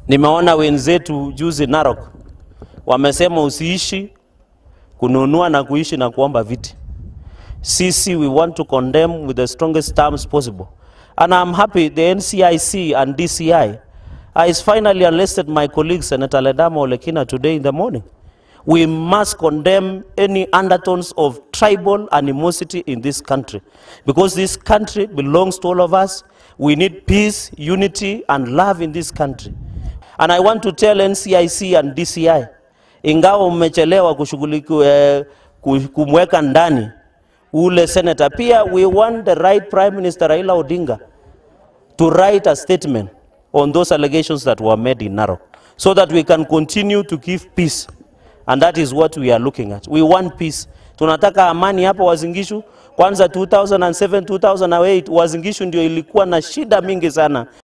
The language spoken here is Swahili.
Nimeona wenzetu juzi Narok wamesema usiishi kununua na kuishi na kuomba viti. Sisi we want to condemn with the strongest terms possible. And I'm happy the NCIC and DCI has finally enlisted my colleague Senator Ledama Olekina today in the morning. We must condemn any undertones of tribal animosity in this country, because this country belongs to all of us. We need peace, unity and love in this country. And I want to tell NCIC and DCI, ingawa mmechelewa kumweka ndani ule senator, pia we want the right Prime Minister Raila Odinga to write a statement on those allegations that were made in Narok, so that we can continue to give peace. And that is what we are looking at. We want peace. Tunataka amani hapa Uasin Gishu. Kwanza 2007, 2008 Uasin Gishu ndio ilikuwa na shida mingi sana.